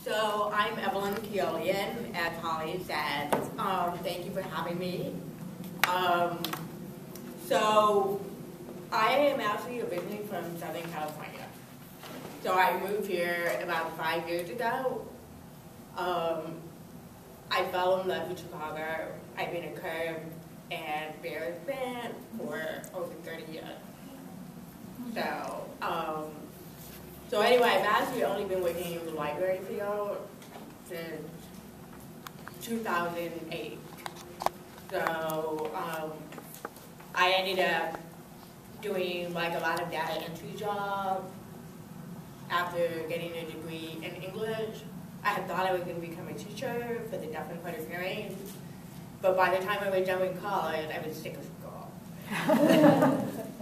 So I'm Evelyn Keolian, as Holly said. Thank you for having me. Um, so I am actually originally from Southern California. So I moved here about 5 years ago. I fell in love with Chicago. I've been a Curb and Bears fan for over 30 years. So anyway, I've actually only been working in the library field since 2008. So I ended up doing like a lot of data entry jobs after getting a degree in English. I had thought I was going to become a teacher for the deaf and hard of hearing, but by the time I was done with college, I was sick of school.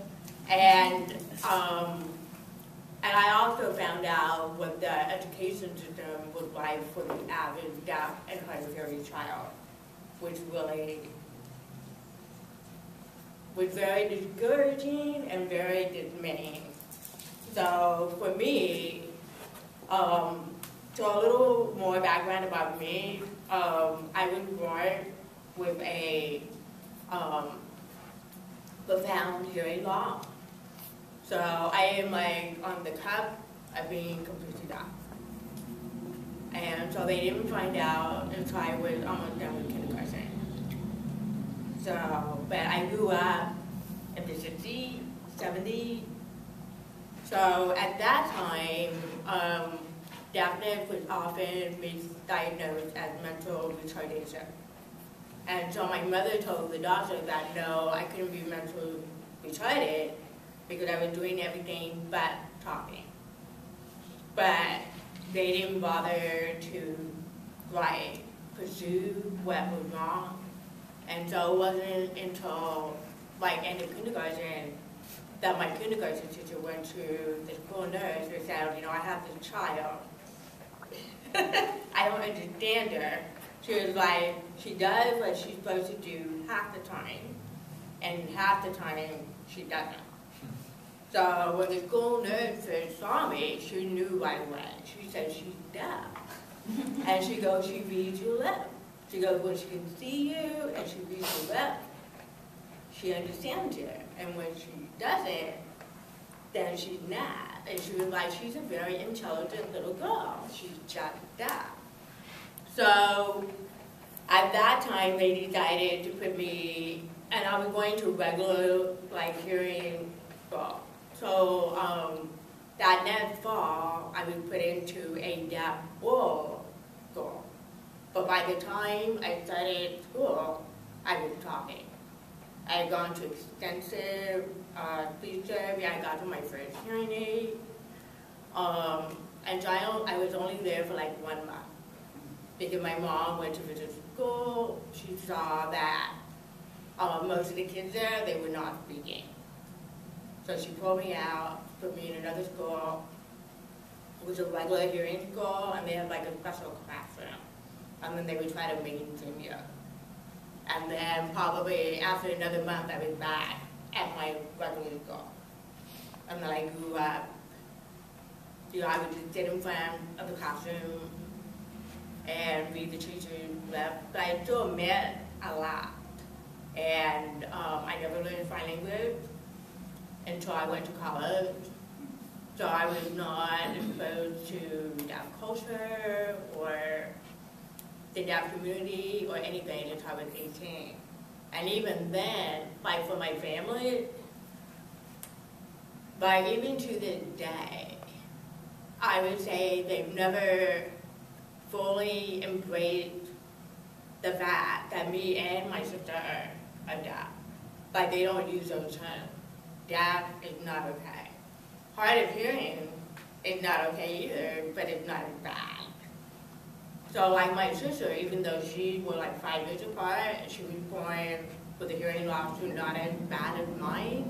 And I also found out what the education system was like for the average deaf and hard of hearing child, which really was very discouraging and very dismaying. So for me, so a little more background about me. I was born with a profound hearing loss. So I am like on the cusp of being completely deaf. And so they didn't find out until I was almost done with kindergarten. So, but I grew up in the 60s, 70s. So at that time, deafness was often misdiagnosed as mental retardation. And so my mother told the doctor that no, I couldn't be mentally retarded because I was doing everything but talking. But they didn't bother to pursue what was wrong. And so it wasn't until end of kindergarten that my kindergarten teacher went to the school nurse and said, I have this child. I don't understand her. She was like, she does what she's supposed to do half the time, and half the time she doesn't. So when the school nurse first saw me, she knew right away. She said she's deaf. And she goes, she reads your lips. She goes, when she can see you and she reads your lips, she understands you. And when she doesn't, then she's not. And she was like, she's a very intelligent little girl. She's just deaf. So at that time, they decided to put me, and I was going to regular hearing school. So that next fall, I was put into a deaf oral school. But by the time I started school, I was talking. I had gone to extensive speech therapy. I got to my first hearing aid. And so I was only there for 1 month. Because my mom went to visit school. She saw that most of the kids there, they were not speaking. So she pulled me out, put me in another school. It was a regular hearing school, and they had a special classroom. And then they would try to mainstream you. And then probably after another month, I was back at my regular school. And then I grew up. I would just sit in front of the classroom and read the teacher's left. But I still met a lot. And I never learned sign language until I went to college. So I was not exposed to deaf culture or the deaf community or anything until I was 18. And even then, for my family, even to this day, I would say they've never fully embraced the fact that me and my sister are deaf. They don't use those terms. Deaf is not okay. Hard of hearing is not okay either, but it's not as bad. So my sister, even though she was 5 years apart, and she was born with a hearing loss who not as bad as mine,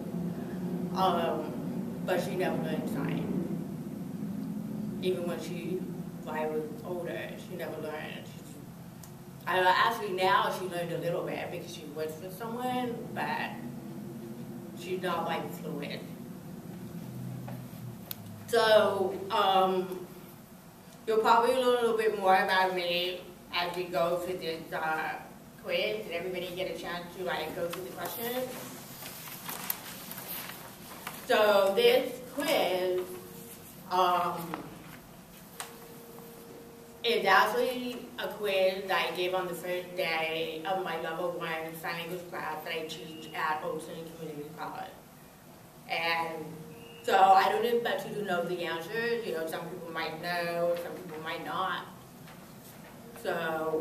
but she never learned sign. Even when she was older, she never learned. Actually now she learned a little bit because she works with someone, but she's not fluent. So You'll probably learn a little bit more about me as we go through this quiz. Did everybody get a chance to go through the questions? So this quiz is actually a quiz that I gave on the first day of my level 1 sign language class that I teach at Olson Community College. And so I don't expect you to know the answers. You know, some people might know, some people might not. So,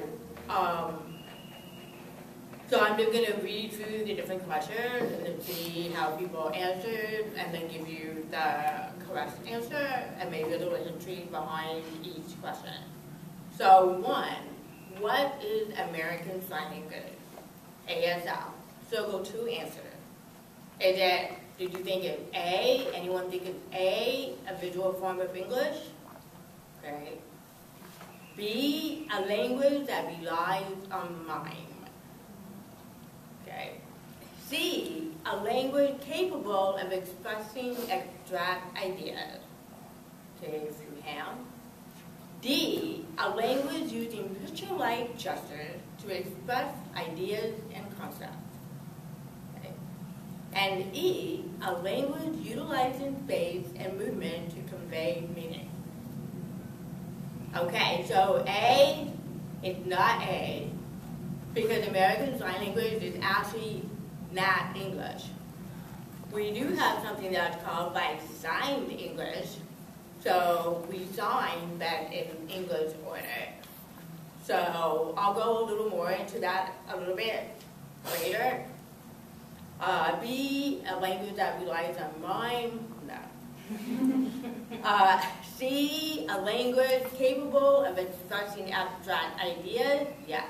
so I'm just going to read through the different questions and then see how people answered, and then give you the correct answer and maybe a little history behind each question. So 1, what is American Sign Language? ASL. So go 2 answers. Is it, did you think it's A? Anyone think it's A, a visual form of English? Okay. B, a language that relies on mime. Okay. C, a language capable of expressing abstract ideas. Okay, if you have. D, a language using picture-like gestures to express ideas and concepts. Okay. And E, a language utilizing space and movement to convey meaning. Okay, so A is not A, because American Sign Language is actually not English. We do have something that's called signed English. So we sign that in English order. So I'll go a little more into that a little bit later. B, a language that relies on mime. No. C, a language capable of expressing abstract ideas. Yeah.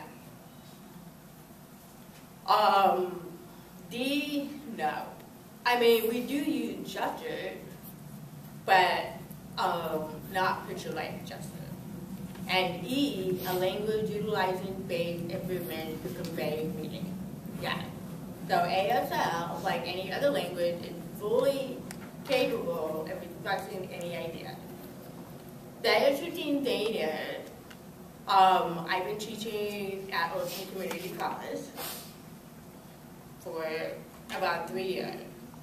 D, no. I mean, we do use gestures, but not picture-like gestures. And E, a language utilizing space and movement to convey meaning. Yeah. So ASL, like any other language, is fully capable of expressing any idea. The interesting thing is, I've been teaching at Olson Community College for about 3 years.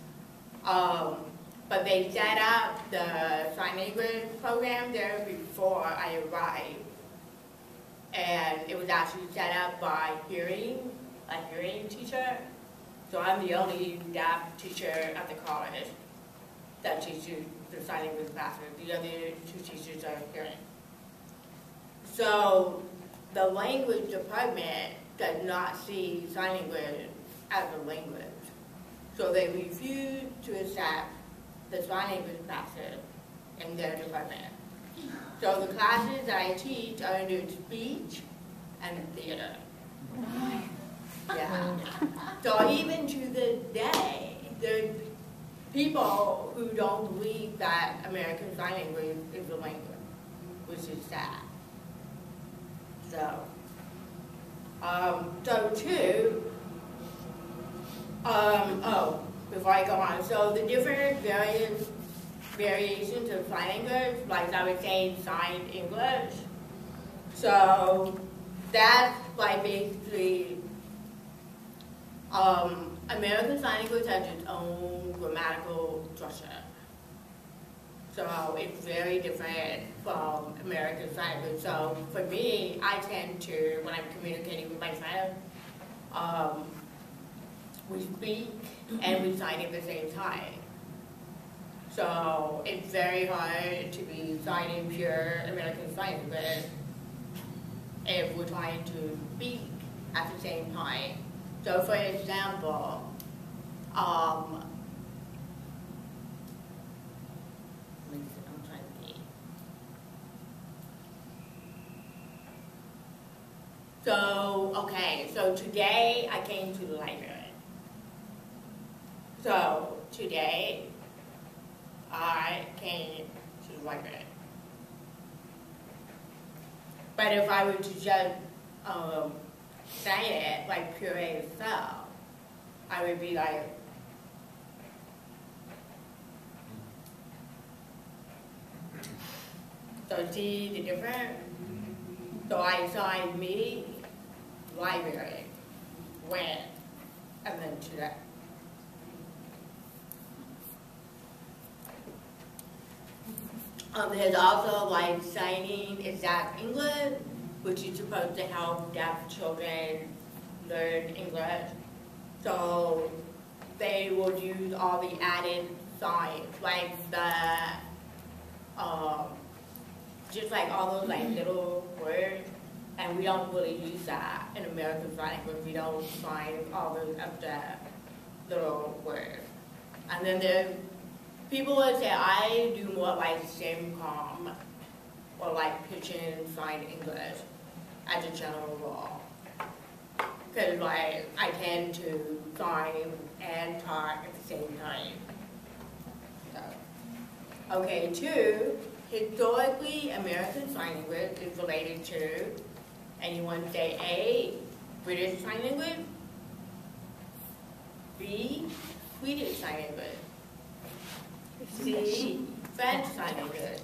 But they set up the sign language program there before I arrived. And it was actually set up by a hearing teacher. So I'm the only deaf teacher at the college that teaches the sign language classes. The other 2 teachers are hearing. So the language department does not see sign language as a language. So they refuse to accept the sign language classes in their department. So the classes that I teach are in speech and theater. Yeah. So even to this day, there are people who don't believe that American Sign Language is a language, which is sad. So, before I go on, so the different variations of sign language, like I was saying, signed English. So that's like basically, American Sign Language has its own grammatical structure. So it's very different from American Sign Language. So for me, I tend to, when I'm communicating with my friends, we speak and we sign at the same time. So it's very hard to be signing pure American Sign Language if we're trying to speak at the same time. So for example, so today I came to the library. So today I came to the library. But if I were to just say it like pure ASL, I would be like, so see the difference? So I signed me, library, when, and then today. There's also like signing exact English, which is supposed to help deaf children learn English. So they will use all the added signs, like the, just like all those like little words, and we don't really use that in American Sign Language. We don't sign all those extra little words. And then there, people would say I do more like SimCom or like Pidgin Sign English as a general rule. Because like I tend to sign and talk at the same time. So, okay, 2, historically American Sign Language is related to, anyone say A, British Sign Language, B, Swedish Sign Language, C, French Sign Language,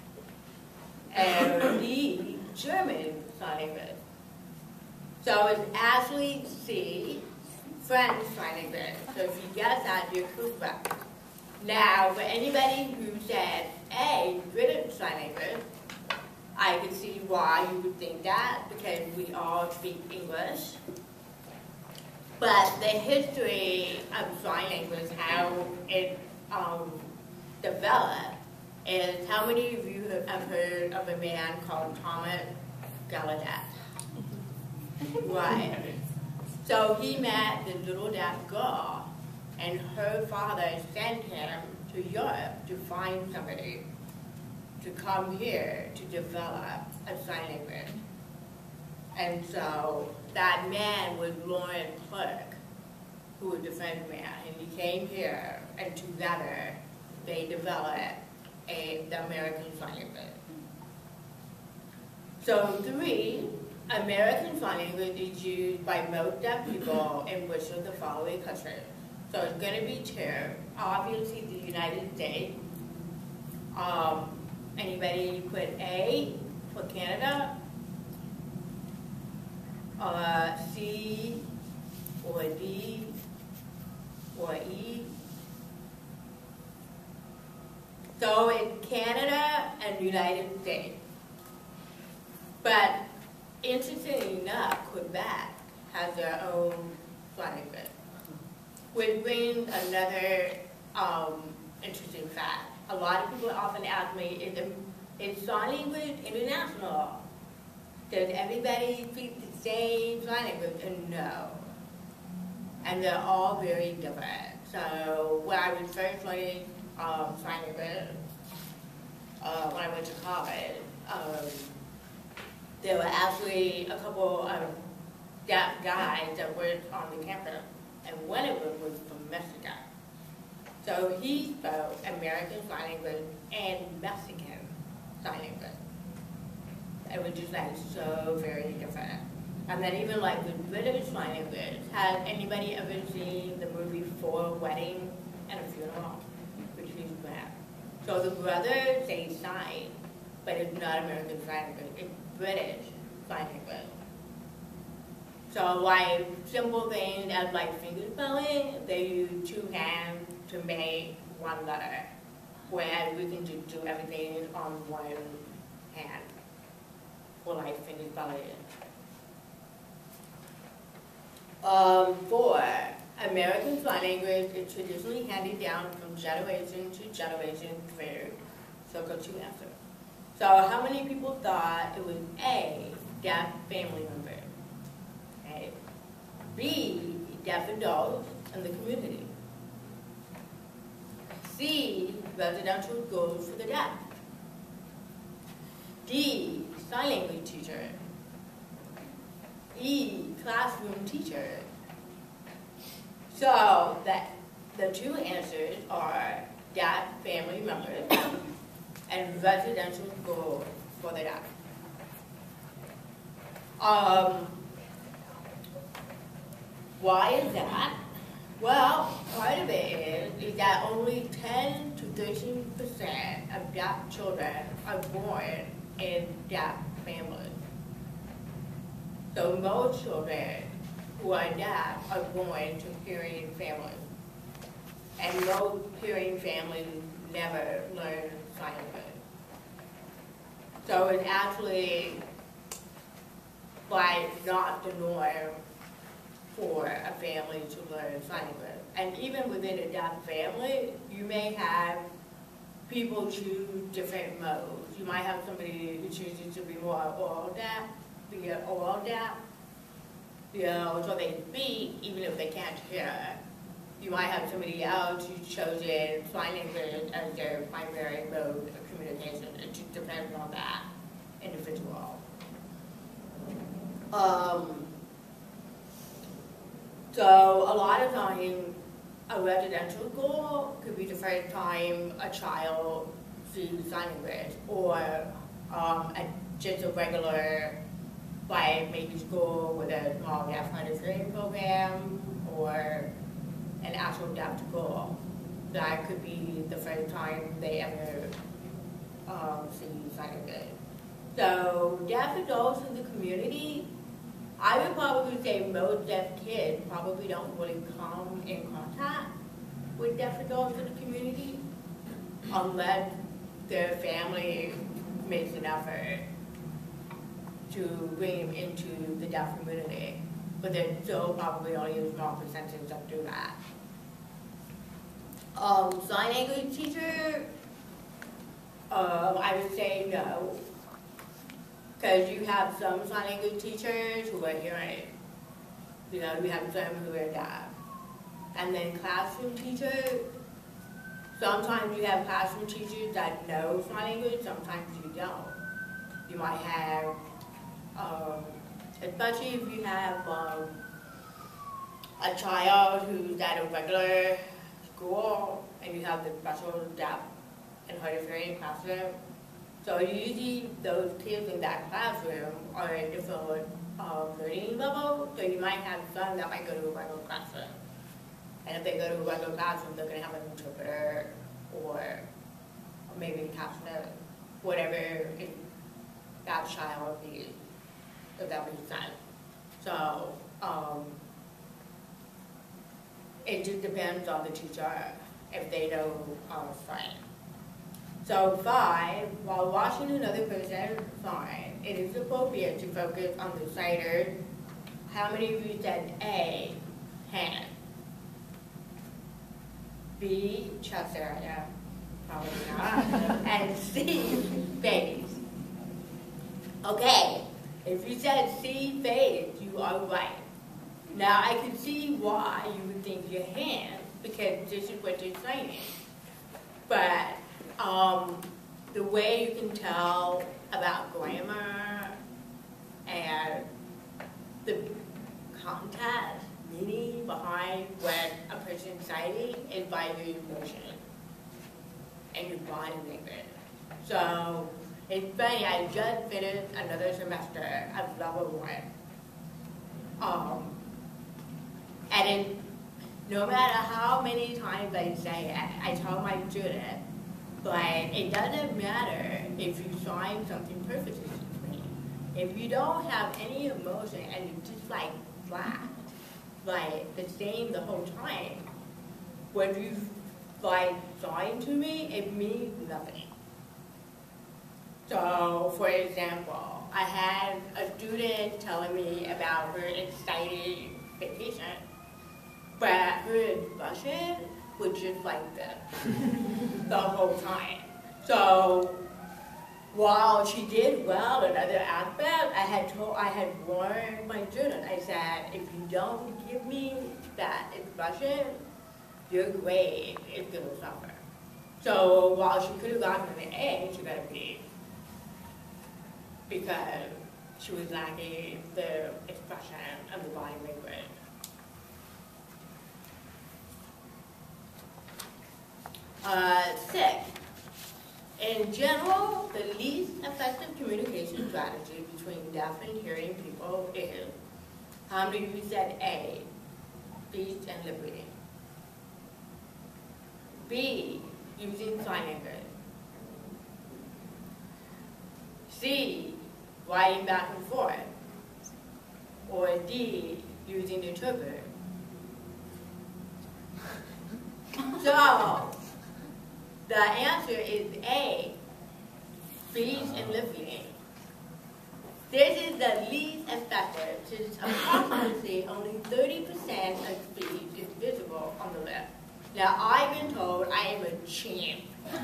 and D, German Sign Language. So it's actually C, French Sign Language. So if you guess that, you're correct. Now, for anybody who said A, British Sign Language, I could see why you would think that, because we all speak English. But the history of sign language, how it developed, is how many of you have heard of a man called Thomas Gallaudet? Right. So he met the little deaf girl, and her father sent him to Europe to find somebody to come here to develop a sign language. And so that man was Lawrence Clark, who was a French man, and he came here, and together they developed the American Sign Language. So 3, American Sign Language is used by most deaf people in which of the following countries? So it's going to be 2, obviously the United States. Anybody put A for Canada? C or D or E? So it's Canada and United States. But interestingly enough, Quebec has their own sign language, which brings another interesting fact. A lot of people often ask me, is sign language international? Does everybody speak the same sign language? And no. And they're all very different. So when I was first learning sign language, when I went to college, there were actually a couple of deaf guys that worked on the campus, and one of them was from Mexico. So he spoke American Sign Language and Mexican Sign Language. It was just like so very different. And then even like with British Sign Language, has anybody ever seen the movie For a Wedding and a Funeral? Which is bad. So the brothers say sign, but it's not American Sign Language, it's British Sign Language. So like simple things as like finger spelling, they use 2 hands to make 1 letter, whereas we can just do everything on 1 hand, or like finger spelling. 4, American Sign Language is traditionally handed down from generation to generation through circle 2 answer. So how many people thought it was A, deaf family member? A. B, deaf adults in the community. C, residential schools for the deaf. D, sign language teacher. E, classroom teacher. So the 2 answers are deaf family members and residential school for the deaf. Why is that? Well, part of it is that only 10 to 13% of deaf children are born in deaf families. So most children who are deaf are born to hearing families. And most hearing families never learn sign language. So it's actually like not the norm for a family to learn sign language. And even within a deaf family, you may have people choose different modes. You might have somebody who chooses to be more oral deaf, be an oral deaf, you know, so they speak even if they can't hear. You might have somebody else who's chosen sign language as their primary mode of communication. It just depends on that individual. So a lot of times, a residential school could be the first time a child sees sign language, or just a regular, like maybe school with a small deaf hard of hearing program, or an actual deaf school. That could be the first time they ever see sign language. So deaf adults in the community, I would probably say most deaf kids probably don't really come in contact with deaf adults in the community unless their family makes an effort to bring them into the deaf community. But there's still probably only a small percentage that do that. Sign language teacher, I would say no. Because you have some sign language teachers who are hearing, you know, we have some who are deaf. And then classroom teachers, sometimes you have classroom teachers that know sign language, sometimes you don't. You might have, especially if you have a child who's at a regular school and you have the special deaf and hard of hearing classroom. So usually those kids in that classroom are at different learning levels. So you might have some that might go to a regular classroom. And if they go to a regular classroom, they're going to have an interpreter or maybe a captioner, whatever that child needs, if that makes sense. So it just depends on the teacher if they know sign. So 5, while watching another person sign, it is appropriate to focus on the sighter. How many of you said A, hand? B, chest area, probably not, and C, face. Okay, if you said C, face, you are right. Now I can see why you would think your hand, because this is what you're signing. But the way you can tell about grammar and the context, meaning behind what a person's citing is by your emotion and your body language. So it's funny, I just finished another semester of level 1. And then no matter how many times I say it, I tell my students, but it doesn't matter if you sign something perfectly to me. If you don't have any emotion and you just like flat, like the same the whole time, when you like sign to me, it means nothing. So, for example, I had a student telling me about her exciting vacation, but her expression was just like this the whole time. So while she did well in other aspects, I had warned my student. I said, if you don't give me that expression, your grade is going to suffer. So while she could have gotten an A, she got a B because she was lacking the expression of the body language. 6, in general, the least effective communication strategy between deaf and hearing people is, how many of you said A, speech and lip reading? B, using sign language. C, writing back and forth. Or D, using the interpreter. So, the answer is A, speech and lip reading. This is the least effective, since approximately only 30% of speech is visible on the lip. Now, I've been told I am a champ.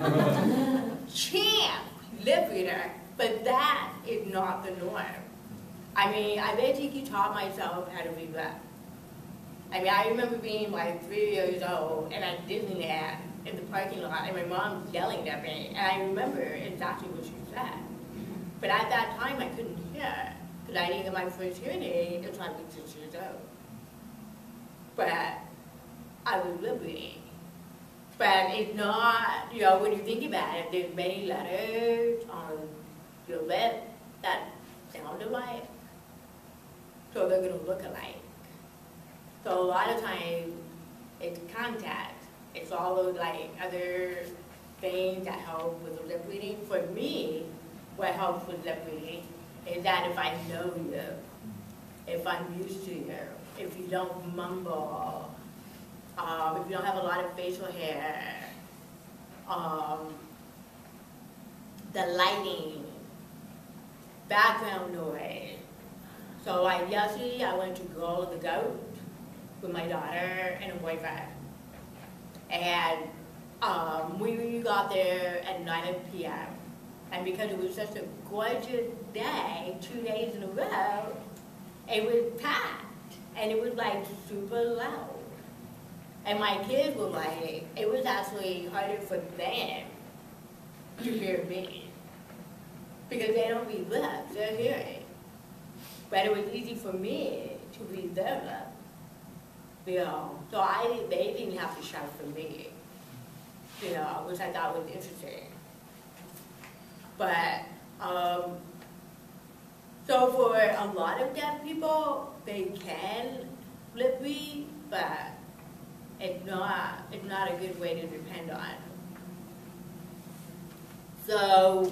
Champ lip reader, but that is not the norm. I mean, I basically taught myself how to read lip. I mean, I remember being like 3 years old and at Disneyland in the parking lot, and my mom yelling at me, and I remember exactly what she said. But at that time, I couldn't hear, because I didn't get my first hearing aid until I was 6 years old. But I was lip reading. But it's not, you know, when you think about it, there's many letters on your lip that sound alike, so they're going to look alike. So a lot of times, it's contact. It's all those like other things that help with the lip reading. For me, what helps with lip reading is that if I know you, if I'm used to you, if you don't mumble, if you don't have a lot of facial hair, the lighting, background noise. So like yesterday, I went to Girl of the Goat with my daughter and a boyfriend. And we got there at 9 p.m. And because it was such a gorgeous day, 2 days in a row, it was packed. And it was like super loud. And my kids were like, it was actually harder for them to hear me. Because they don't read lips, they're hearing. But it was easy for me to read their lips. You know, so they didn't have to shout for me, you know, which I thought was interesting. But, so for a lot of deaf people, they can lip read, but it's not a good way to depend on. So,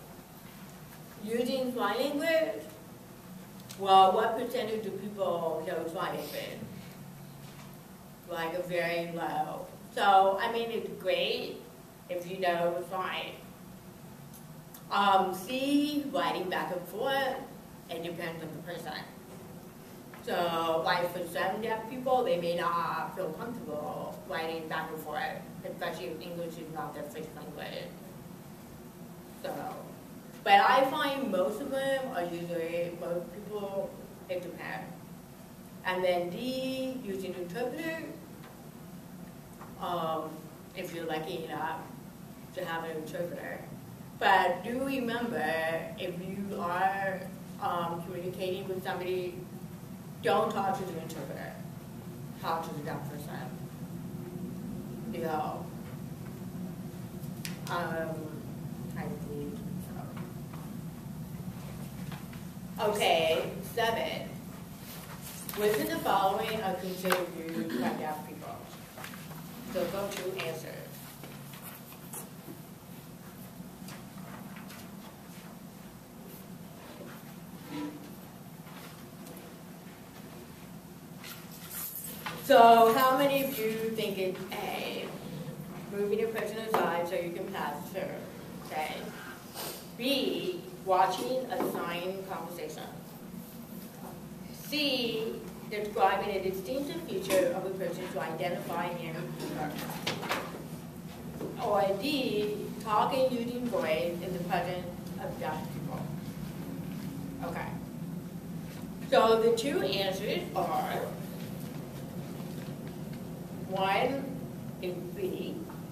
using sign language, well, what percentage of people know sign language? Like a very low. So, I mean, it's great if you know sign. C, writing back and forth, it depends on the person. So, like for some deaf people, they may not feel comfortable writing back and forth, especially if English is not their first language. So, but I find most of them are usually, most people, it depends. And then D, using interpreter, if you're lucky enough to have an interpreter. But do remember, if you are communicating with somebody, don't talk to the interpreter. Talk to the deaf person. You know, I believe so. Okay, 7. Which of the following are considered rude by deaf people? So go to answers. So how many of you think it's A, moving a person aside so you can pass through, okay? B, watching a sign conversation. C, describing a distinctive feature of a person to identify him or her. Or D, talking using voice in the presence of deaf people. Okay. So the two answers are, one is B,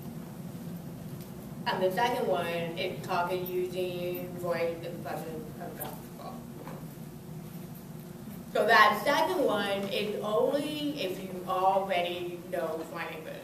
and the second one is talking using voice in the presence of deaf people. So that second one is only if you already know sign language.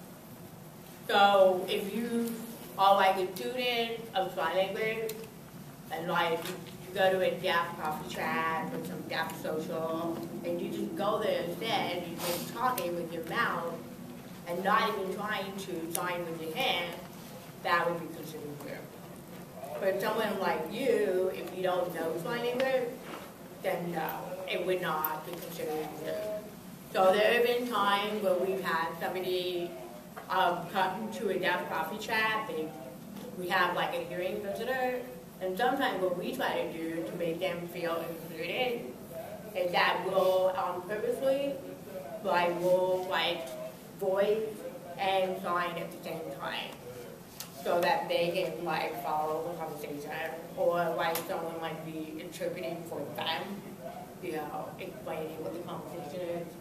So if you are like a student of sign language, and like you go to a deaf coffee chat or some deaf social, and you just go there instead, and you're just talking with your mouth, and not even trying to sign with your hand, that would be considered weird. For someone like you, if you don't know sign language, then no, it would not be considered rude. So there have been times where we've had somebody come to a deaf coffee chat, we have like a hearing visitor, and sometimes what we try to do to make them feel included is that we'll purposely, we'll voice and sign at the same time, so that they can follow the conversation, or someone might be interpreting for them, explaining what the conversation is.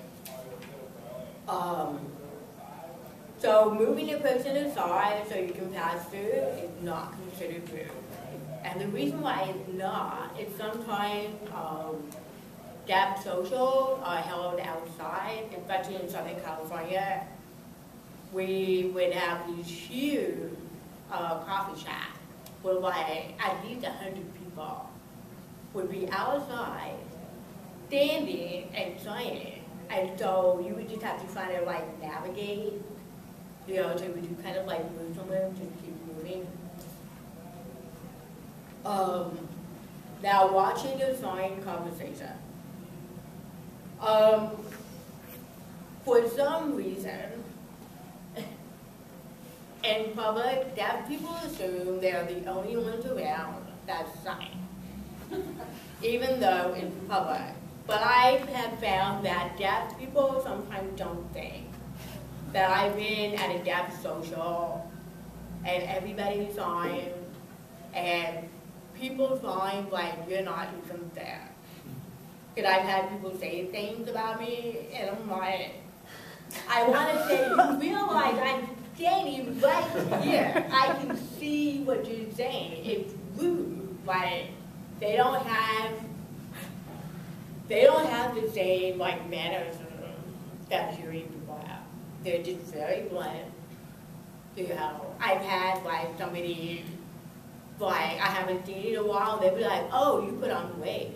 So moving a person aside so you can pass through is not considered rude. And the reason why it's not is sometimes deaf socials are held outside, especially in Southern California. We would have these huge coffee shops where at least 100 people would be outside, standing and signing. And so you would just have to kind of navigate, so you would kind of move somewhere to keep moving. Now watching the sign conversation. For some reason, in public, deaf people assume they're the only ones around that sign, even though in public. But I have found that deaf people sometimes don't think that I've been at a deaf social and everybody signs and people sign you're not even there. Because I've had people say things about me and I'm like, I want to say, you realize I'm standing right here. I can see what you're saying. It's rude. They don't have the same manners that hearing people have. They're just very blunt. I've had somebody I haven't seen in a while. They'd be like, "Oh, you put on weight,"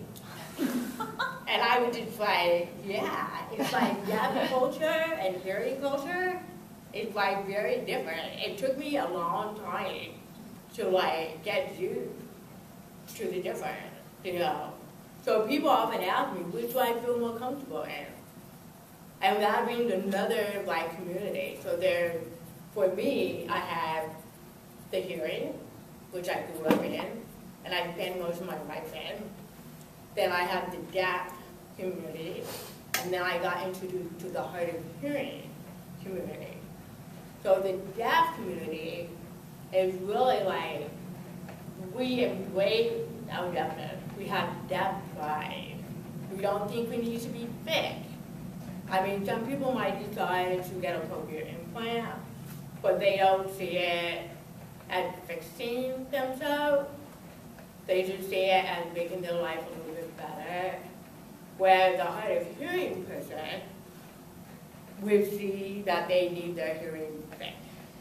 and I would just yeah. It's deaf culture and hearing culture. It's very different. It took me a long time to get used to the difference, So people often ask me, which do I feel more comfortable in? And that brings another community. So for me, I have the hearing, which I grew up in, and I spend most of my life in. Then I have the deaf community, and then I got introduced to the hard of hearing community. So the deaf community is really we embrace our deafness. We have deaf pride. We don't think we need to be fixed. Some people might decide to get a cochlear implant, but they don't see it as fixing themselves. They just see it as making their life a little bit better. Where the hard of hearing person will see that they need their hearing fixed.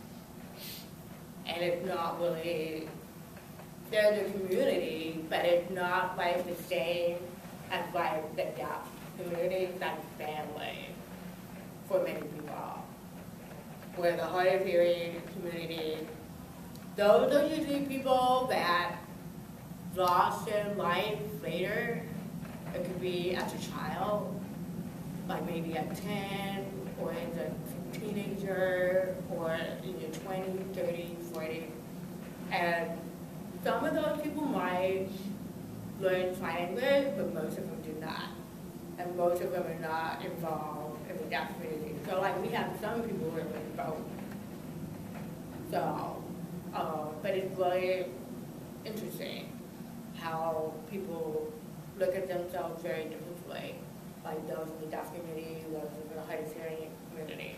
And it's not really, they're the community, but it's not the same as the deaf community, that's family for many people. Where the hard of hearing community, those are usually people that lost their life later. It could be as a child, maybe at 10, or as a teenager, or in your 20s, 30s, 40s. And some of those people might learn sign language, but most of them do not. And most of them are not involved in the deaf community. So we have some people who are both. So, but it's really interesting how people look at themselves very differently, those in the deaf community, those in the hard of hearing community.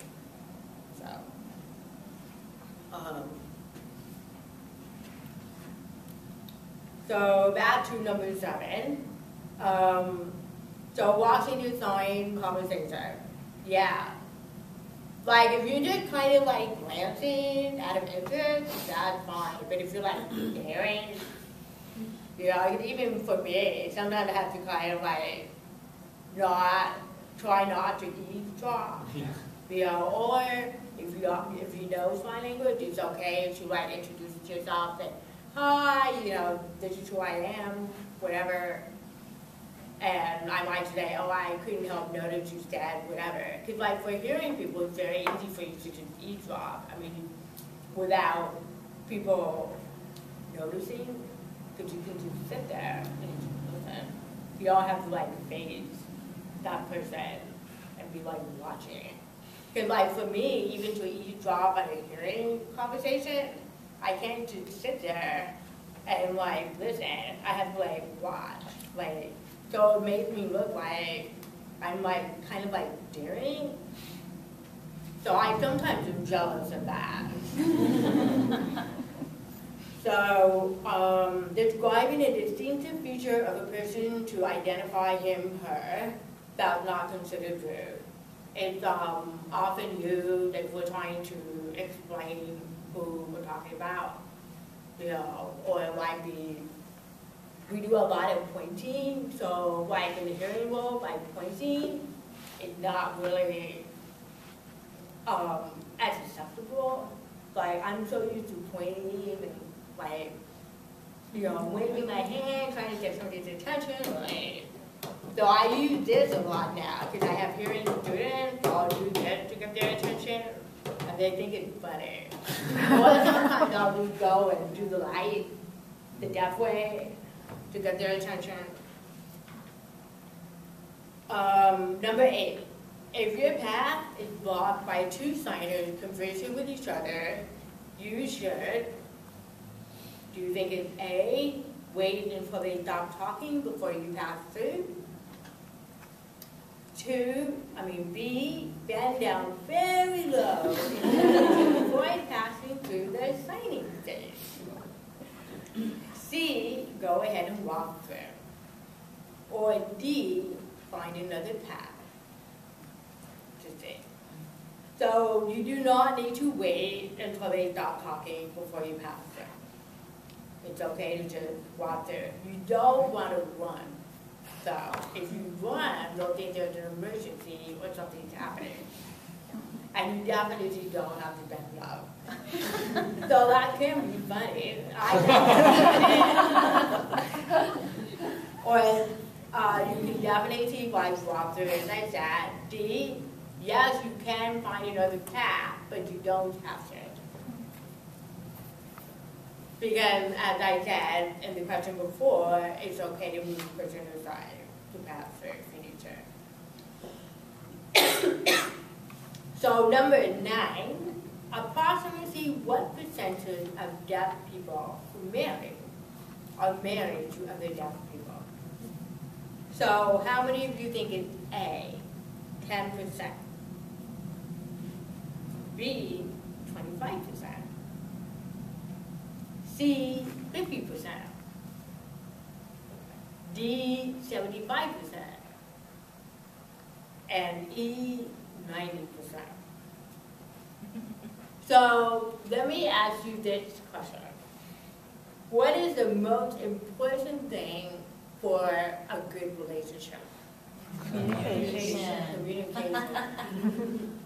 So back to number 7. So watching your sign conversation. Yeah. If you're just kind of glancing out of interest, that's fine. But if you're staring, even for me, sometimes I have to kind of try not to eavesdrop. Or if you know sign language, it's okay to introduce yourself and hi, this is who I am, whatever. And I might say, oh, I couldn't help notice you said whatever. Because like for hearing people, it's very easy for you to just eavesdrop. I mean, without people noticing, because you can just sit there and just listen. You don't have to like face that person and be like watching. Because like for me, even to eavesdrop on a hearing conversation, I can't just sit there and like listen. I have to like watch. Like, so it makes me look like I'm like kind of like daring. So I sometimes am jealous of that. So describing a distinctive feature of a person to identify him, her, that's not considered rude. It's often used if we're trying to explain who we're talking about, or it might be, we do a lot of pointing, so like in the hearing world, by pointing, it's not really as acceptable. Like I'm so used to pointing and like, waving my hand, trying to get somebody's attention, like. So I use this a lot now, because I have hearing students, so I'll do this to get their attention, and they think it's funny. Or sometimes I'll just go and do the light, the deaf way, to get their attention. Number 8, if your path is blocked by two signers conversing with each other, you should, do you think it's A, wait until they stop talking before you pass through? B, bend down very low to avoid passing through the signing stage. C, go ahead and walk through. Or D, find another path to take. So you do not need to wait until they stop talking before you pass through. It's okay to just walk through. You don't want to run. So if you run, they'll think there's an emergency or something's happening. And you definitely don't have to bend low. So that can be funny. Or you can definitely walk through it like that. D, yes, you can find another path, but you don't have to. Because, as I said in the question before, it's okay to move the person aside to pass through if you need to. So number 9, approximately what percentage of deaf people who marry are married to other deaf people? So how many of you think it's A, 10%, B, 25%, C, 50%, D, 75%, and E, 90%. So let me ask you this question. What is the most important thing for a good relationship? Communication. Communication.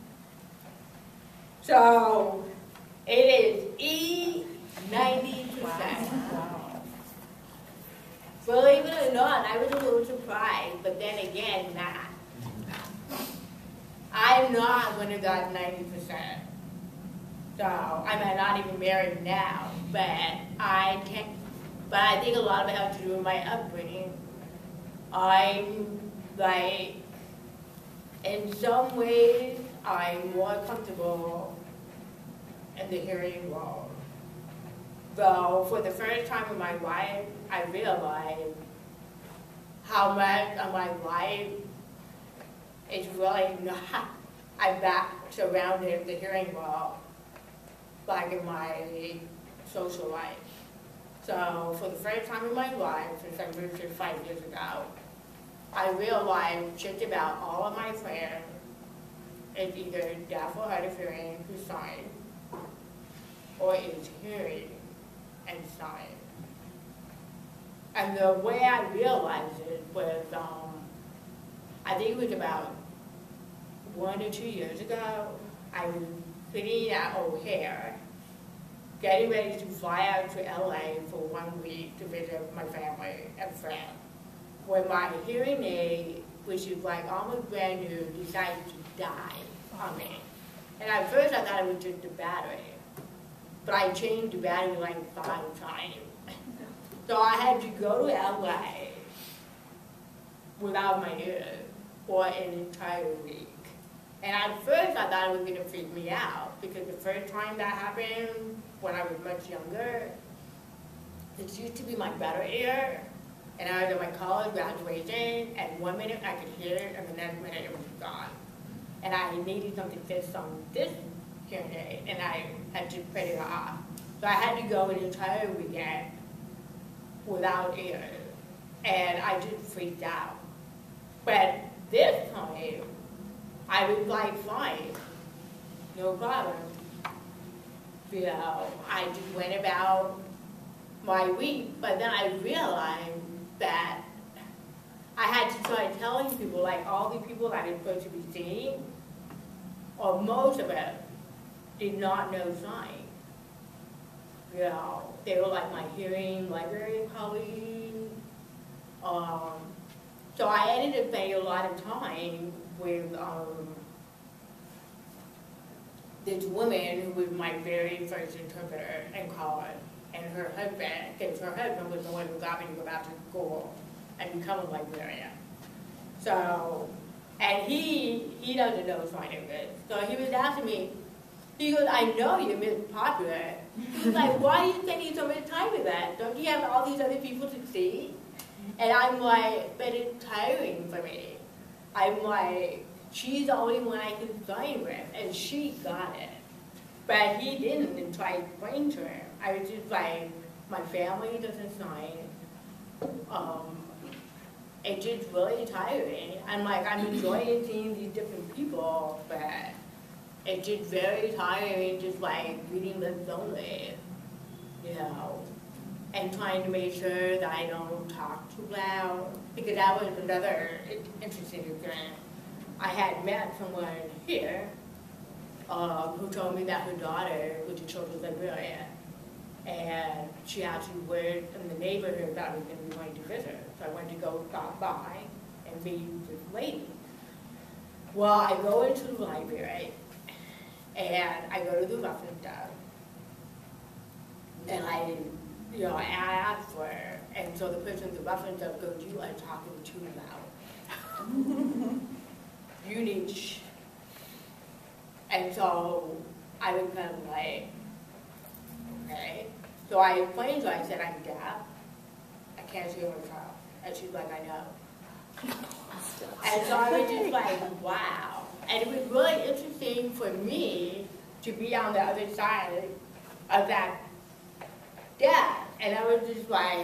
So it is E, 90%. Wow. Believe it or not, I was a little surprised, but then again, math. I'm not one of that 90%. So I might not even married now, but I think a lot of it has to do with my upbringing. I'm like, in some ways, I'm more comfortable in the hearing world. Though for the first time in my life, I realized how much of my life is really not, I'm back surrounded the hearing world, like in my social life. So for the first time in my life, since I moved here 5 years ago, I realized just about all of my friends is either deaf or hard of hearing who sign, or is hearing and sign. And the way I realized it was, I think it was about 1 or 2 years ago. I was sitting at O'Hare, getting ready to fly out to LA for 1 week to visit my family and friends. When my hearing aid, which is like almost brand new, decided to die on me. And at first I thought it was just the battery. But I changed the battery like 5 times. So I had to go to LA without my ears for an entire week. And at first I thought it was gonna freak me out because the first time that happened, when I was much younger, this used to be my better ear, and I was at my college graduation, and 1 minute I could hear it, and the next minute it was gone. And I needed something to fix on this hearing aid, and I had to put it off. So I had to go an entire weekend without ears, and I just freaked out. But this time, I was like fine, no problem. You know, I just went about my week, but then I realized that I had to start telling people, like all the people that I'm supposed to be seeing, or most of them, did not know sign. You know, they were like my hearing library colleagues. So I ended up spending a lot of time with this woman who was my very first interpreter in college, and her husband, because her husband was the one who got me to go back to school and become a librarian. So, and he doesn't know sign English. So he was asking me, he goes, I know you're Miss Popular. He's like, why are you spending so much time with that? Don't you have all these other people to see? And I'm like, but it's tiring for me. I'm like, she's the only one I can sign with, and she got it. But he didn't, and so I explained to him. I was just like, my family doesn't sign. It's just really tiring. I'm like, I'm enjoying seeing these different people, but it's just very tiring, just like reading lips only, you know, and trying to make sure that I don't talk too loud, because that was another interesting experience. I had met someone here who told me that her daughter was a children's librarian, and she actually worked in the neighborhood that I was going to be going to visit. So I went to go stop by and meet this lady. Well, I go into the library, and I go to the reference desk, and I ask for her, and so the person at the reference desk goes, you are talking too loud. You need shh. And so I was kind of like, okay. So I explained to her, I said, I'm deaf. I can't see myself. And she's like, I know. And so I was just like, wow. And it was really interesting for me to be on the other side of that death. And I was just like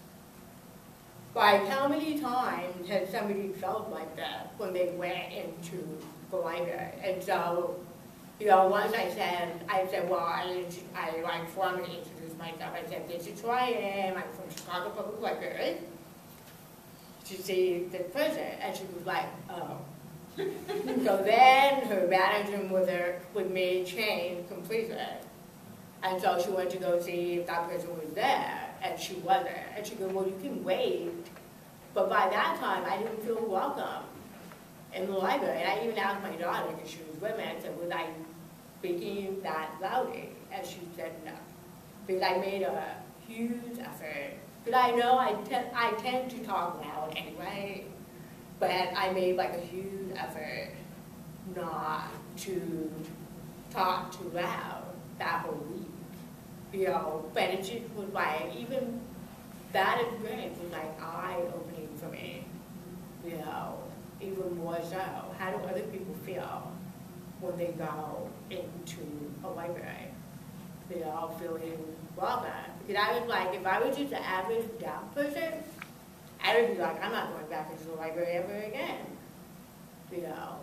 how many times has somebody felt like that when they went into the library? And so, you know, once I said, well, I like formally introduced myself. I said, this is who I am. I'm from Chicago Public Library. To see this person, and she was like, oh. So then her management with me changed completely. And so she went to go see if that person was there, and she wasn't. And she goes, well, you can wait. But by that time, I didn't feel welcome in the library. And I even asked my daughter, because she was with me, I said, was I speaking that loudly? And she said no. Because I made a huge effort. But I know I tend to talk loud anyway, but I made like a huge effort not to talk too loud that whole week. You know, but it just was like, even that experience was like eye-opening for me, you know, even more so. How do other people feel when they go into a library? You know, feeling welcome. Because I was like, if I was just an average deaf person, I would be like, I'm not going back into the library ever again. You know.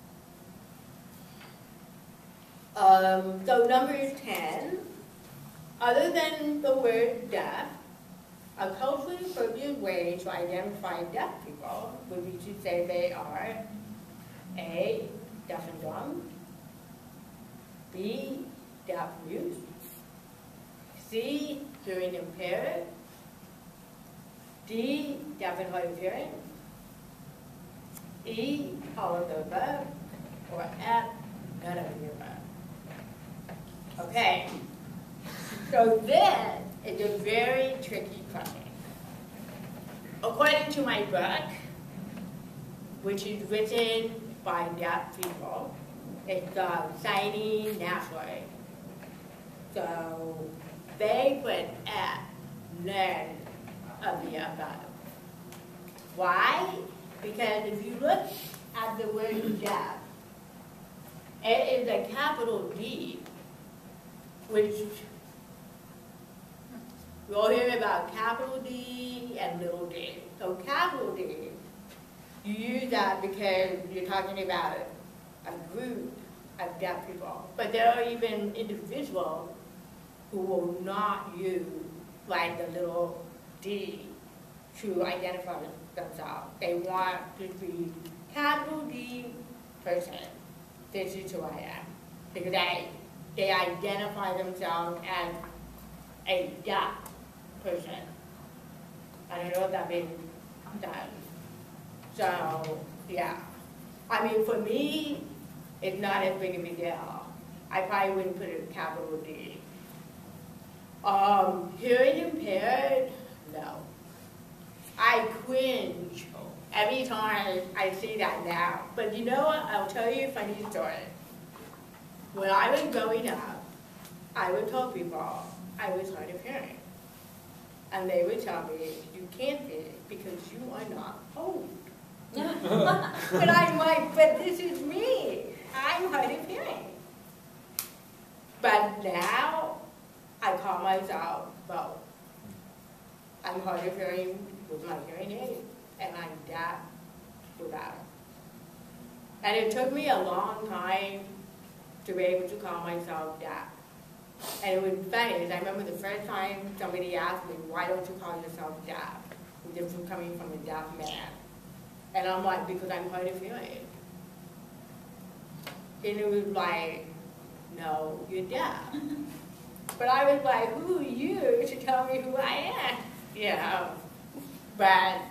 So number 10, other than the word deaf, a culturally appropriate way to identify deaf people would be to say they are A, deaf and dumb, B, deaf mute, C, hearing impaired. D, deaf and hard of hearing. E, all of the above. Or F, none of the above. Okay, so this is a very tricky question. According to my book, which is written by deaf people, it's Signing Naturally. So they put F, none of the above. Why? Because if you look at the word deaf, it is a capital D, which we'll hear about capital D and little d. So capital D, you use that because you're talking about a group of deaf people. But there are even individuals who will not use like the little d to identify themselves. They want to be capital D person. This is who I am. Because they identify themselves as a deaf person. I don't know if that makes sense. So, yeah. I mean, for me, it's not as big of a deal. I probably wouldn't put a capital D. Hearing impaired, no. I cringe every time I see that now. But you know what? I'll tell you a funny story. When I was growing up, I would tell people I was hard of hearing. And they would tell me, you can't be because you are not old. But I'm like, but this is me. I'm hard of hearing. But now, I call myself both. I'm hard of hearing with my hearing aid, and I'm deaf without it. And it took me a long time to be able to call myself deaf. And it was funny, because I remember the first time somebody asked me, why don't you call yourself deaf? This was coming from a deaf man. And I'm like, because I'm hard of hearing. And it was like, no, you're deaf. But I was like, who are you to tell me who I am? You know? But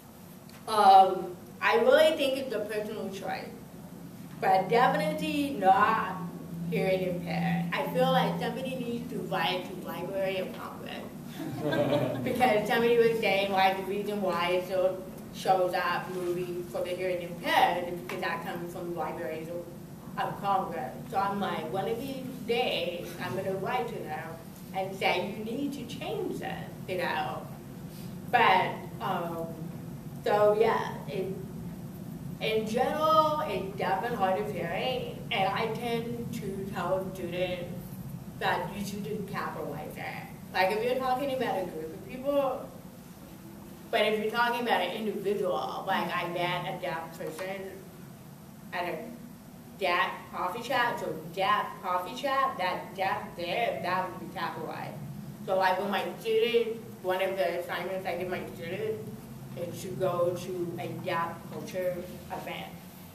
I really think it's a personal choice. But definitely not hearing impaired. I feel like somebody needs to write to the Library of Congress. Because somebody was saying like the reason why it still shows up movies for the hearing impaired is because that comes from the Libraries of Congress. So I'm like, one of these days, I'm going to write to them and say, you need to change that, you know. But, so yeah, in general, it's definitely hard of hearing, and I tend to tell students that you shouldn't capitalize it. Like if you're talking about a group of people, but if you're talking about an individual, like I met a deaf person at a deaf coffee shop, so deaf coffee shop, that deaf there, that would be capitalized. So like with my students, one of the assignments I give my students is to go to a deaf culture event.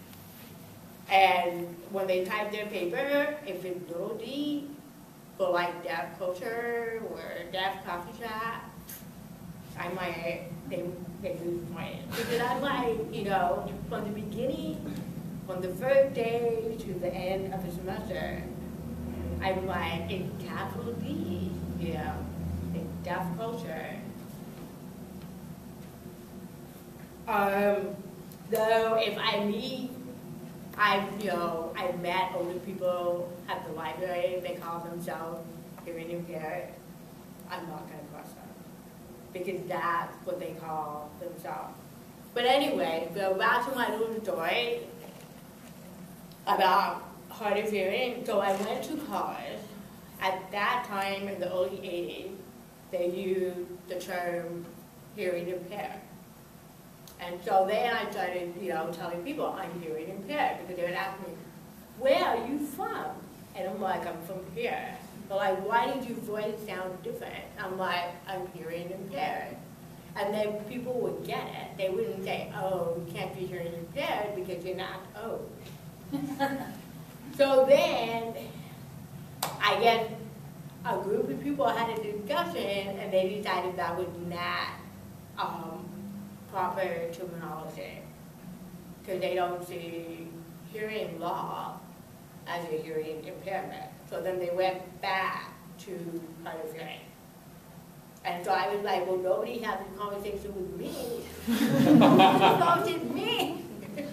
And when they type their paper, if it's little d, for like deaf culture or deaf coffee shop, I might, they lose points. Because I'm like, you know, from the beginning, from the first day to the end of the semester, I'm like, it's capital D, you know, it's deaf culture. Though if I meet, I've met older people at the library, they call themselves hearing impaired, I'm not going to cross them. Because that's what they call themselves. But anyway, so back to my little story about hard of hearing. So I went to college. At that time, in the early 80s, they used the term hearing impaired. And so then I started, telling people I'm hearing impaired, because they would ask me, where are you from? And I'm like, I'm from here. But like, why did your voice sound different? I'm like, I'm hearing impaired. And then people would get it. They wouldn't say, oh, you can't be hearing impaired because you're not old. So then, I guess a group of people had a discussion and they decided that was not proper terminology because they don't see hearing loss as a hearing impairment. So then they went back to hard of hearing. And so I was like, well, nobody had this conversation with me. So did me.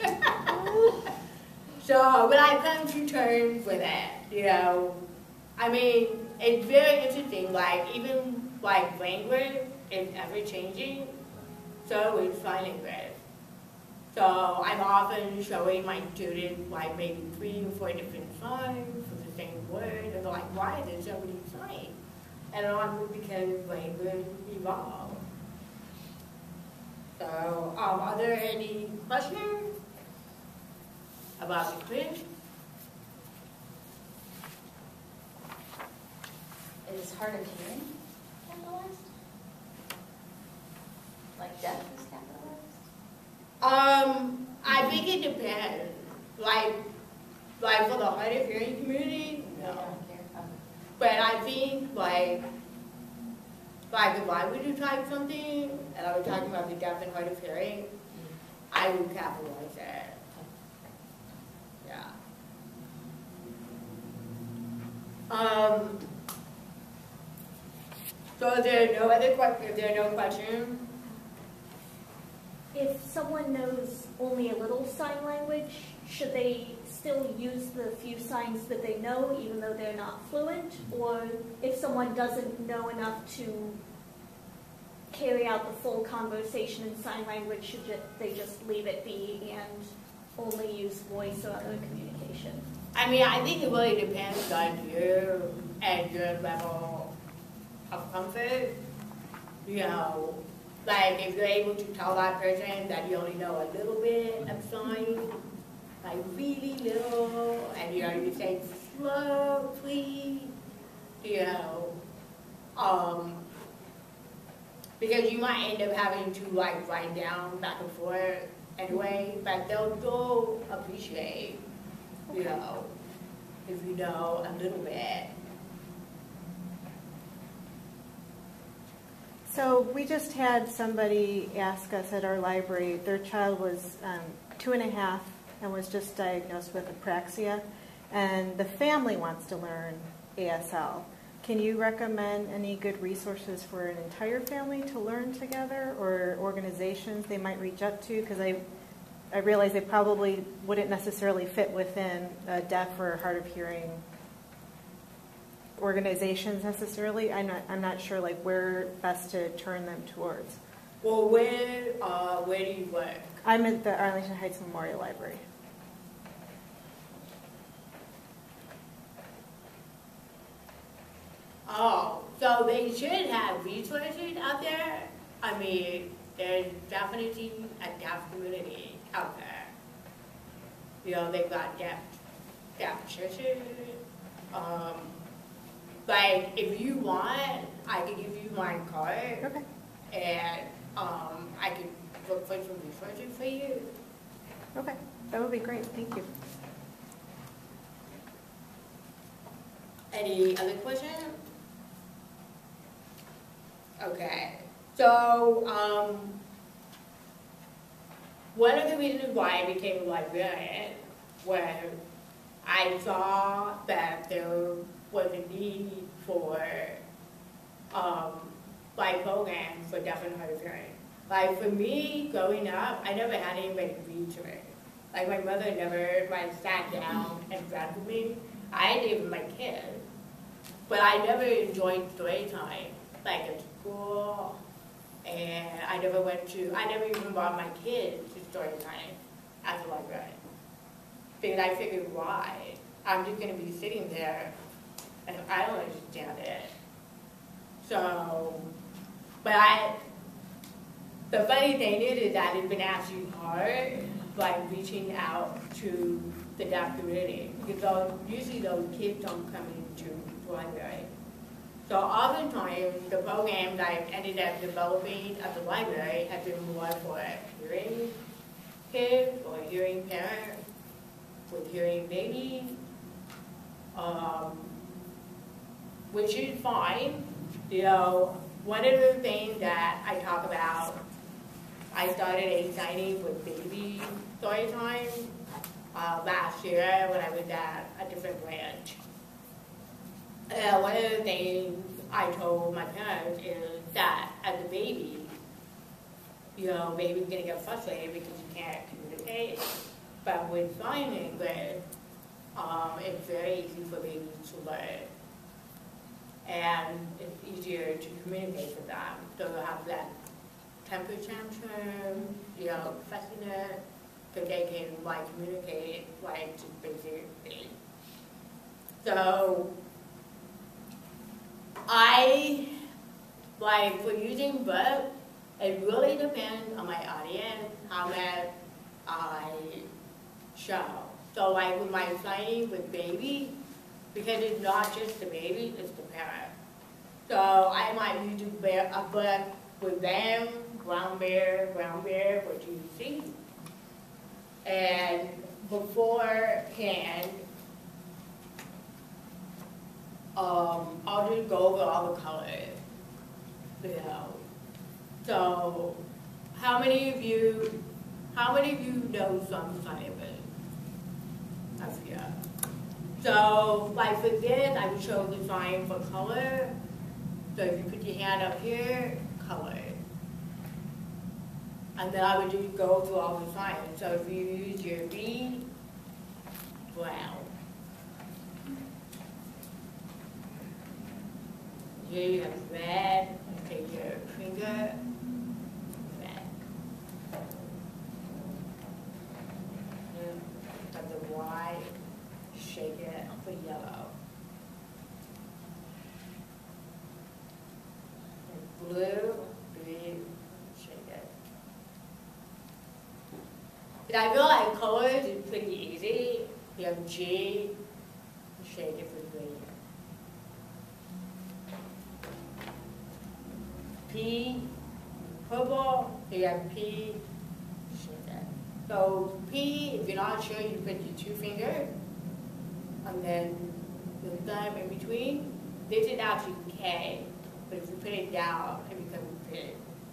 So, but I come to terms with it, you know. I mean, it's very interesting, like, even, like, language is ever changing, so is sign language. So I'm often showing my students, like, maybe 3 or 4 different signs for the same word, and they're like, why is there so many signs? And I'm because language evolves. So, are there any questions about the quiz? Is hard of hearing capitalized? Like deaf is capitalized? I think it depends. Like for the hard of hearing community, They no. don't care. But I think like if I were to type something and I was talking about the deaf and hard of hearing, I would capitalize it. Yeah. So if there are no questions, If someone knows only a little sign language, should they still use the few signs that they know even though they're not fluent? Or if someone doesn't know enough to carry out the full conversation in sign language, should they just leave it be and only use voice or other communication? I mean, I think it really depends on you and your level of comfort. You know, like if you're able to tell that person that you only know a little bit of signs, like really little, and you say slow, please, you know, because you might end up having to like write down back and forth anyway, but they'll still appreciate, you know, if you know a little bit. So we just had somebody ask us at our library, their child was 2.5 and was just diagnosed with apraxia, and the family wants to learn ASL. Can you recommend any good resources for an entire family to learn together, or organizations they might reach out to? Because I realize they probably wouldn't necessarily fit within deaf or hard of hearing organizations necessarily. I'm not sure like where best to turn them towards. Well, where do you work? I'm at the Arlington Heights Memorial Library. Oh, so they should have resources out there. I mean, there's definitely a deaf community out there. You know, they've got deaf churches. Like, if you want, I could give you my card. Okay. And I could look for some resources for you. Okay, that would be great. Thank you. Any other questions? Okay. So, one of the reasons why I became a librarian was I saw that there was a need for like programs for deaf and hard of hearing. Like for me, growing up, I never had anybody read to me. Like my mother never like sat down and read with me. I did with my kids, but I never enjoyed story time, like at school, and I never even brought my kids to story time at the library. Because I figured, why? I'm just gonna be sitting there and I don't understand it. So, but the funny thing is that it's been actually hard, like reaching out to the deaf community, because usually those kids don't come into the library. So oftentimes the programs I've ended up developing at the library have been more for hearing kids or hearing parents with hearing babies. which is fine. You know, one of the things that I talk about, I started a signing with baby story time last year when I was at a different branch. One of the things I told my parents is that as a baby, you know, baby's gonna get frustrated because you can't communicate. But with sign language, it's very easy for babies to learn. And it's easier to communicate with them. So you have that temper tantrum, you know, fussiness, so they can like communicate like just basic things. So I like for using books, it really depends on my audience, how much I show. So like with my signing with baby, because it's not just the baby, it's the parent. So I might use a book with them, brown bear, what you see. And beforehand, I'll just go over all the colors, you know. So how many of you know some sign I forget. So like for this, I would show the sign for color. So if you put your hand up here, color. And then I would just go through all the signs. So if you use your B, brown. Here you have red, take your finger, red. Have the white, shake it for yellow. And blue, green, shake it. But I feel like colors is pretty easy. You have G, shake it for green. P, purple, you have P, shake it. So P, if you're not sure, you put your two fingers, and then the thumb in between. This is actually K, but if you put it down, it becomes P.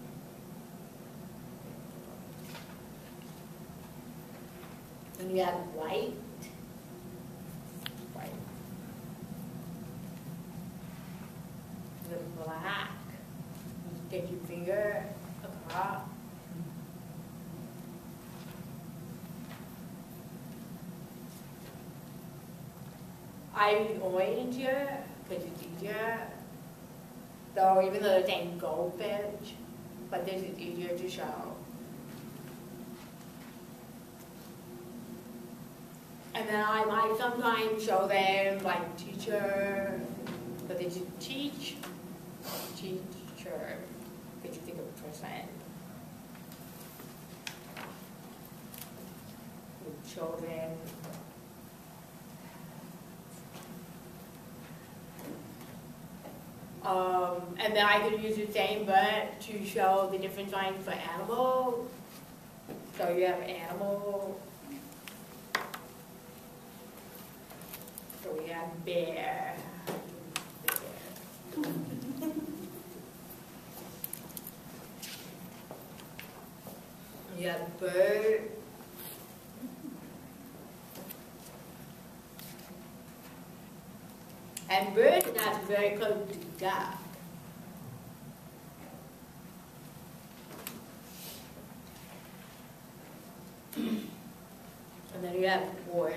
Then you have white. White. The black. You take your finger across. I use orange here because it's easier. So even though it's saying goldfish, but this is easier to show. And then I might sometimes show them like teacher, but they just teacher, because you think of a person. With children. And then I could use the same but to show the different signs for animals. So you have animal. So we have bear. You have bird. And bird is very close to duck. And then you have horse.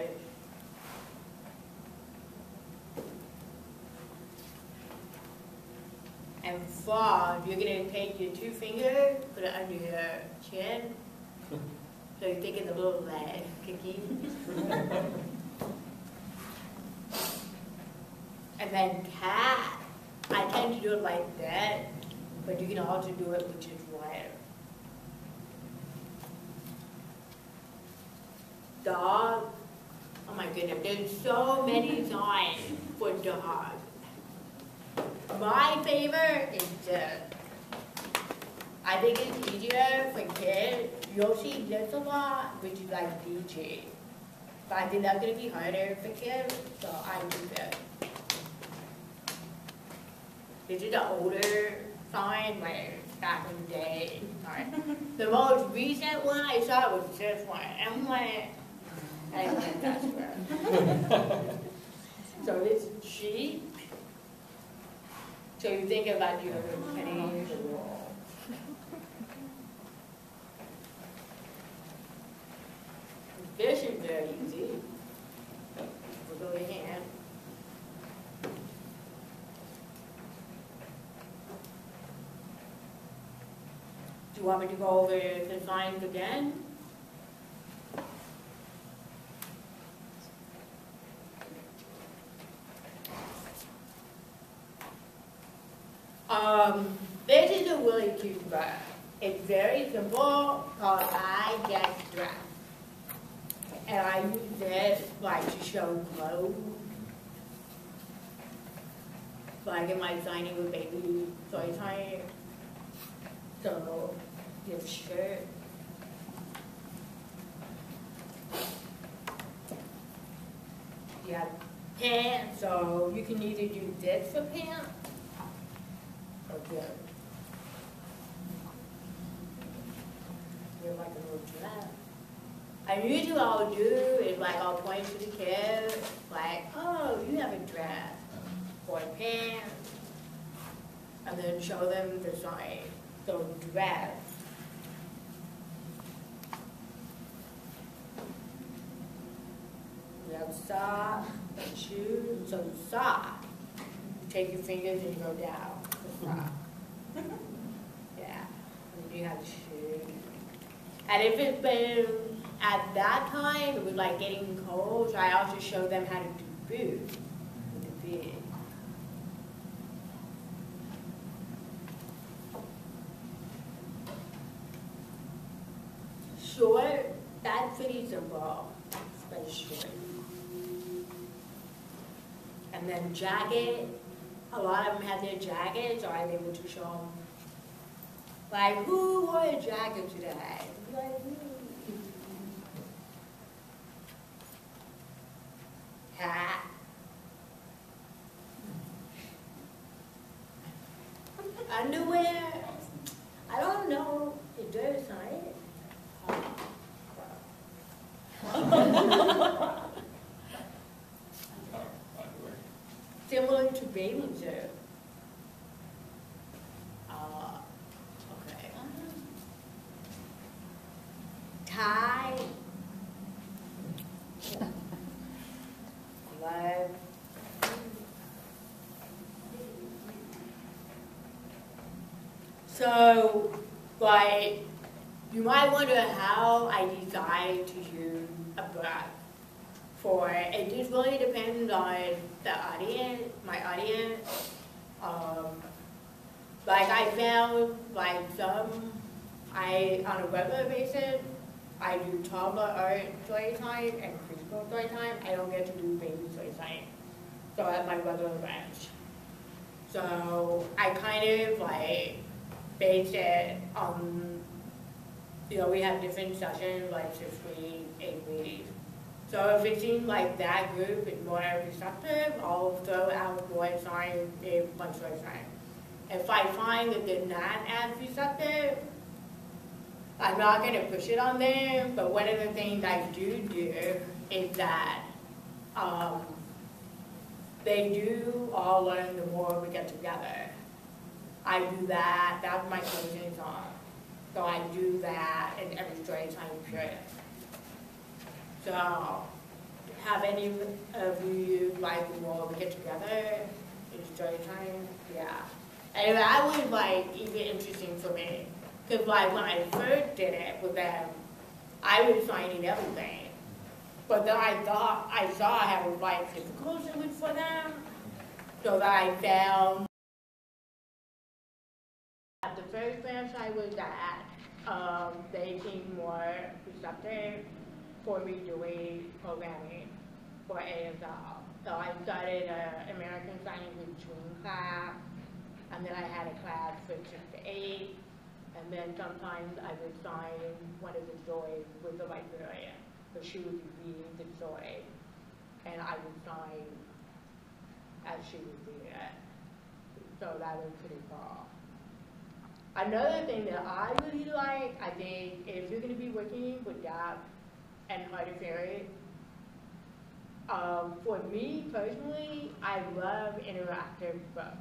And frog, you're going to take your two fingers, put it under your chin. So you're thinking the little leg kicking. And then cat, I tend to do it like that, but you can also do it which is wider. Dog, oh my goodness, there's so many signs for dog. My favorite is this. I think it's easier for kids. You'll see this a lot, which is like DJ. But I think that's going to be harder for kids, so I do this. This is the older sign, like back in the day. Right? The most recent one I saw was this one. I'm like, I think that's where. So this is sheep. So you think about your penny roll. This is very easy. We'll go ahead. Do you want me to go over the signs again? This is a really cute dress. It's very simple called I Get Dressed. And I use this like to show clothes. Like in my signing with baby toy time. So this shirt. You have pants, so you can either do this for pants or this. You have like a little dress. And usually what I'll do is like I'll point to the kids, like, oh, you have a dress or pants, and then show them the sign. So dress. We have sock and shoes. So sock, you take your fingers and you go down the sock. Yeah. And then you have shoes. And if it's been at that time, it was like getting cold, so I also show them how to do boots with the big. Short, that's pretty simple, but short. And then jacket, a lot of them have their jackets, so I'm able to show them. Like, who wore a jacket today? Like me. Hat. Underwear. I don't know if there's right. Similar to baby too. Okay. Tie. Glove. So, like, you might wonder how I decide to use a brush. For it just really depends on the audience, my audience. Like I found, like some, on a regular basis, I do toddler art story time and preschool story time. I don't get to do baby story time. So that's my regular branch. So I kind of like base it on, you know, we have different sessions, like 6 weeks, 8 weeks. So if it seems like that group is more receptive, I'll throw out more time in one story time. If I find that they're not as receptive, I'm not going to push it on them, but one of the things I do is that they do all learn the more we get together. I do that, that's my closing song. So I do that in every story time period. So, have any of you like the more we get together in story time? Yeah. And that was like even interesting for me. Because like when I first did it with them, I was finding everything. But then I saw how like difficult it was for them. So that I found at the first branch I was at, they seemed more receptive for me doing programming for ASL. So I started an American Sign Language class, and then I had a class for 6 to 8, and then sometimes I would sign one of the stories with the librarian, so she would be reading the story, and I would sign as she would read it. So that was pretty cool. Another thing that I really like, I think, if you're going to be working with deaf and hard of hearing, for me personally, I love interactive books.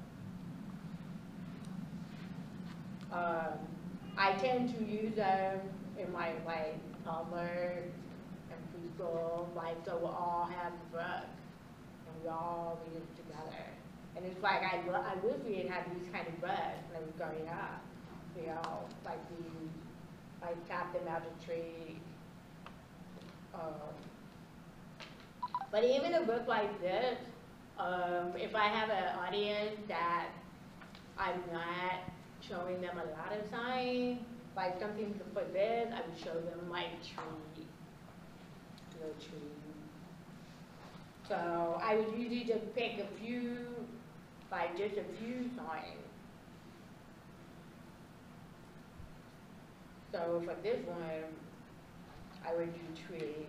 I tend to use them in my toddler and preschool, so we'll all have a book and we all read it together. And it's like I wish we had had these kind of books when I was growing up. You know, like we tapped them out of tree. But even a book like this, if I have an audience that I'm not showing them a lot of signs, like something for this, I would show them like tree, little tree. So I would usually just pick a few, like just a few signs. So for this one, I would do tree.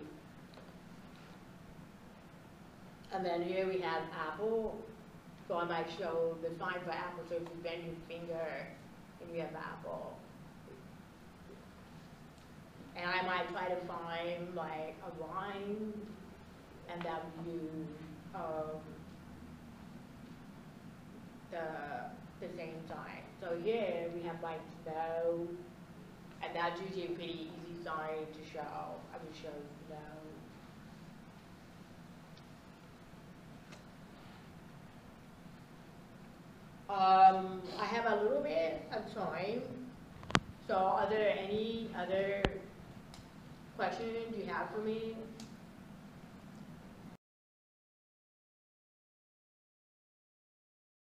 And then here we have apple. So I might show the sign for apple. So if you bend your finger and you have apple. And I might try to find like a line and that would use the same sign. So here we have like snow, and that's usually a pretty easy sign to show. I would show snow. I have a little bit of time. So are there any other questions you have for me?